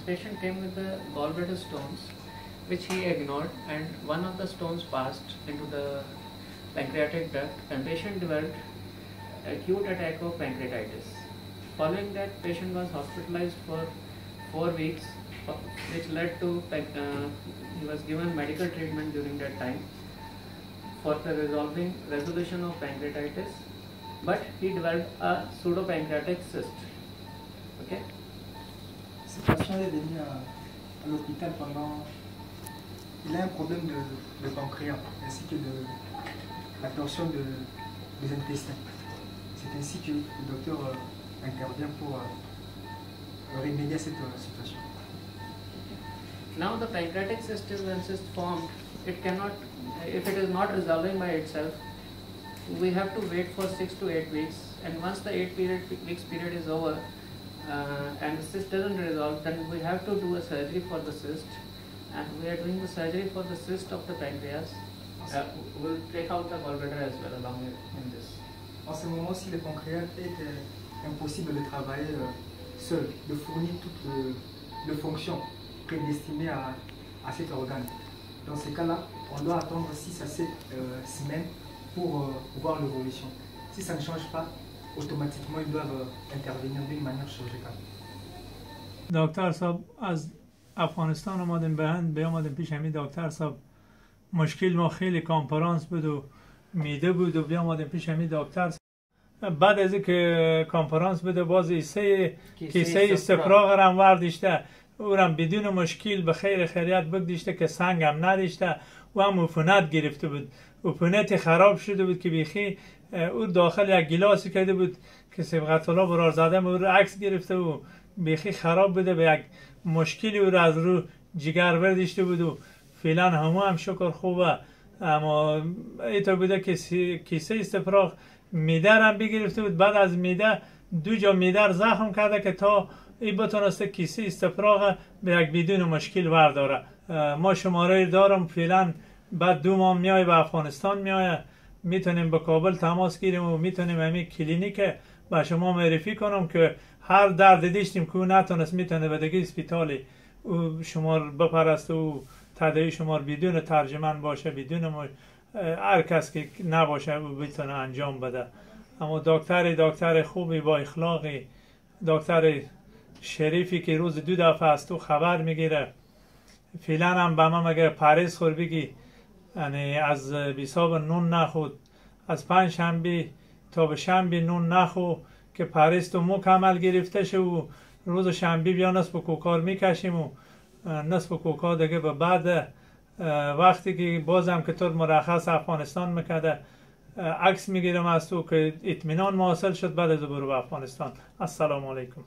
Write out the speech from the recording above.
patient came with the gallbladder stones, which he ignored, and one of the stones passed into the pancreatic duct, and patient developed acute attack of pancreatitis. Following that, patient was hospitalized for 4 weeks, which led to he was given medical treatment during that time for the resolution of pancreatitis, but he developed a pseudo pancreatic cyst. Okay. Ce patient est venu à l'hôpital pendant. Il a un problème de pancréas ainsi que de la torsion des intestins. C'est ainsi que le docteur intervient pour remédier à cette situation. Now the pancreatic cyst is when cyst formed, it cannot, if it is not resolving by itself, we have to wait for 6 to 8 weeks, and once the 8 weeks period is over and the cyst doesn't resolve, then we have to do a surgery for the cyst, and we are doing the surgery for the cyst of the pancreas. We'll take out the gallbladder as well along in this. En ce moment, si le pancréas est impossible de travailler seul, de fournir toutes les fonctions prédestinées à cet organe. Dans ces cas-là, on doit attendre 6 à 7 semaines pour voir l'évolution. Si ça ne change pas, automatiquement ils doivent intervenir d'une manière chirurgicale. دکتر صاحب از افغانستان آمدیم به هند بیامدیم پیش همین دکتر صاحب مشکل ما خیلی کانفرانس بود و میده بود و بیامدیم پیش همین دکتر صاحب. بعد از اینکه کانفرانس بده باز کیسه استفراغ رم ورداشته او رم بدون مشکل به خیر خیریت بگذاشته که سنگ هم نداشته و هم عفونت گرفته بود. عفونت خراب شده بود که بیخی او داخل یک گلاسی کرده بود که سبقت الله برار زده او رو عکس گرفته و بیخی خراب بوده به یک مشکلی او رو از رو جگر برداشته بود و فعلا هم شکر خوبه، اما اینطور بوده که کیسه استفراغ میده هم بگرفته بود. بعد از میده 2 جا میده زخم کرده که تا این بتونسته کیسه استفراغ به یک بدون مشکل برداره. ما شماره دارم فعلا، بعد 2 ماه میای به افغانستان میای، میتونیم به کابل تماس گیریم و میتونیم همین کلینیک به شما معرفی کنم که هر درد دیشتیم که او نتونست میتونه به دیگه اسپیتالی او شما بپرسته و تداوی شما بدون ترجمن باشه، بدون هر کس که نباشه او بتونه انجام بده. اما دکتر خوبی با اخلاقی، دکتر شریفی که روز 2 دفعه از تو خبر میگیره. فعلا هم به من مگه پرهیز خور بگی، یعنی از بیساب نون نخود، از 5 شنبه تا به شنبه نون نخو که پرهیز تو مکمل گرفته شو و روز شنبه بیا نصف کوکار میکشیم و نصف کوکار دیگه به بعد وقتی که بازم که طور مرخص افغانستان میکرده عکس میگیرم از تو که اطمینان حاصل شد بعد از برو به افغانستان. السلام علیکم.